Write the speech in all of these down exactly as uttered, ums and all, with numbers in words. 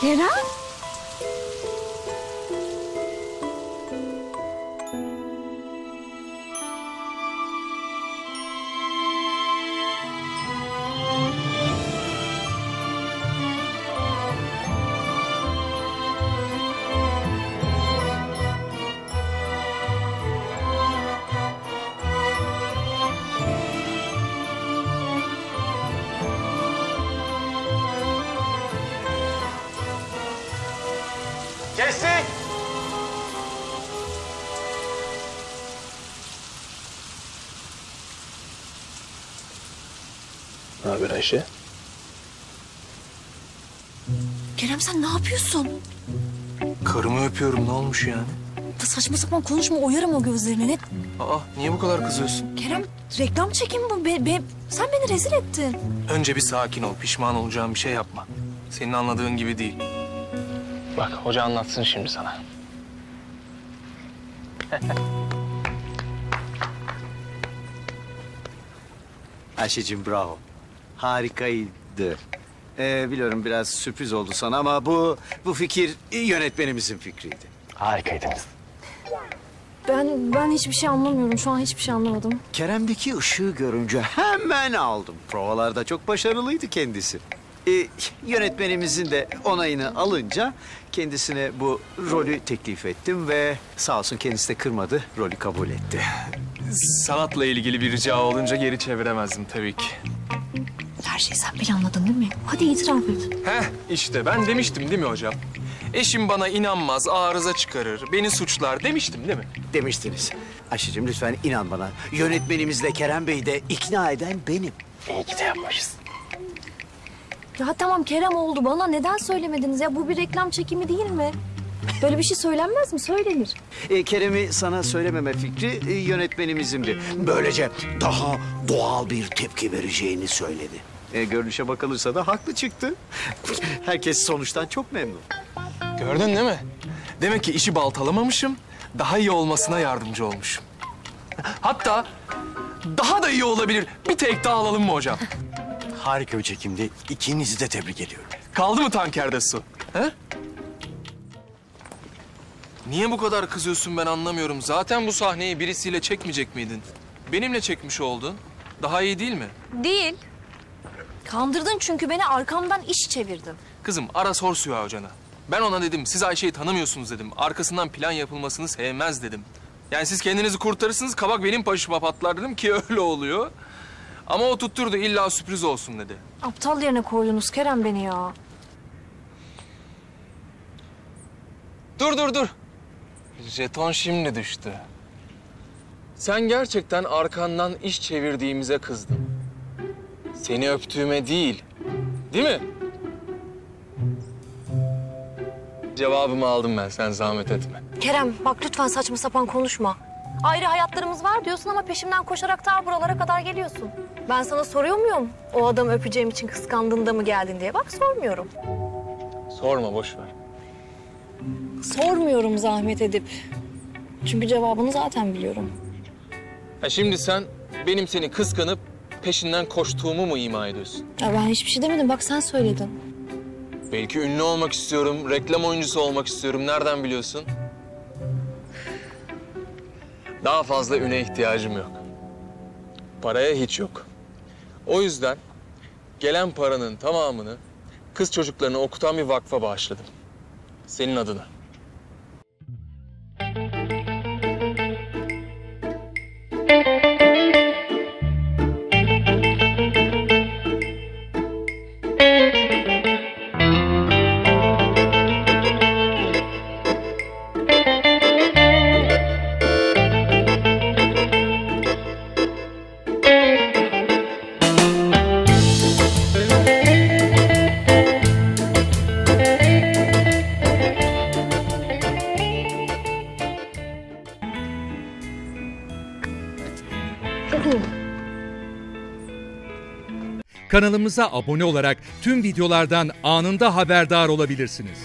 Kerem? Kestik. Ne haber Ayşe? Kerem sen ne yapıyorsun? Karımı öpüyorum, ne olmuş yani? Da saçma sapan konuşma, oyarım o gözlerini. Ne? Aa, niye bu kadar kızıyorsun? Kerem reklam çekimi bu. Be, be, sen beni rezil ettin. Önce bir sakin ol, pişman olacağın bir şey yapma. Senin anladığın gibi değil. Bak, hoca anlatsın şimdi sana. Ayşe'cim bravo. Harikaydı. Ee, biliyorum biraz sürpriz oldu sana ama bu bu fikir yönetmenimizin fikriydi. Harikaydınız. Ben ben hiçbir şey anlamıyorum. Şu an hiçbir şey anlamadım. Kerem'deki ışığı görünce hemen aldım. Provalarda çok başarılıydı kendisi. Ee, yönetmenimizin de onayını alınca kendisine bu rolü teklif ettim ve sağ olsun kendisi de kırmadı, rolü kabul etti. Sanatla ilgili bir rica olunca geri çeviremezdim tabii ki. Her şeyi sen planladın değil mi? Hadi itiraf et. Heh, işte ben demiştim değil mi hocam? Eşim bana inanmaz, arıza çıkarır, beni suçlar demiştim değil mi? Demiştiniz. Ayşe'cim lütfen inan bana. Yönetmenimizle Kerem Bey'i de ikna eden benim. İyi ki de yapmışız. Ya tamam Kerem oldu. Bana neden söylemediniz ya? Bu bir reklam çekimi değil mi? Böyle bir şey söylenmez mi? Söylenir. Ee, Kerem'i sana söylememe fikri e, yönetmenimizindi. Böylece daha doğal bir tepki vereceğini söyledi. E, görünüşe bakılırsa da haklı çıktı. Herkes sonuçtan çok memnun. Gördün değil mi? Demek ki işi baltalamamışım, daha iyi olmasına yardımcı olmuşum. Hatta daha da iyi olabilir. Bir tek daha alalım mı hocam? Harika bir çekimdi. İkinizi de tebrik ediyorum. Kaldı mı tankerde su? He? Niye bu kadar kızıyorsun ben anlamıyorum. Zaten bu sahneyi birisiyle çekmeyecek miydin? Benimle çekmiş oldun. Daha iyi değil mi? Değil. Kandırdın çünkü beni, arkamdan iş çevirdin. Kızım ara sor Süha hocana. Ben ona dedim siz Ayşe'yi tanımıyorsunuz dedim. Arkasından plan yapılmasını sevmez dedim. Yani siz kendinizi kurtarırsınız, kabak benim başıma patlar dedim ki öyle oluyor. Ama o tutturdu, illa sürpriz olsun dedi. Aptal yerine koydunuz Kerem beni ya. Dur dur dur. Jeton şimdi düştü. Sen gerçekten arkandan iş çevirdiğimize kızdın. Seni öptüğüme değil. Değil mi? Cevabımı aldım ben, sen zahmet etme. Kerem bak lütfen saçma sapan konuşma. Ayrı hayatlarımız var diyorsun ama peşimden koşarak ta buralara kadar geliyorsun. Ben sana soruyor muyum? O adamı öpeceğim için kıskandığında mı geldin diye. Bak sormuyorum. Sorma, boş ver. Sormuyorum zahmet edip. Çünkü cevabını zaten biliyorum. Ha şimdi sen benim seni kıskanıp peşinden koştuğumu mu ima ediyorsun? Ya ben hiçbir şey demedim. Bak sen söyledin. Belki ünlü olmak istiyorum, reklam oyuncusu olmak istiyorum. Nereden biliyorsun? Daha fazla üne ihtiyacım yok. Paraya hiç yok. O yüzden gelen paranın tamamını kız çocuklarını okutan bir vakfa bağışladım. Senin adına. Kanalımıza abone olarak tüm videolardan anında haberdar olabilirsiniz.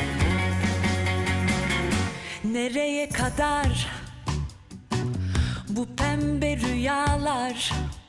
Nereye kadar bu pembe rüyalar.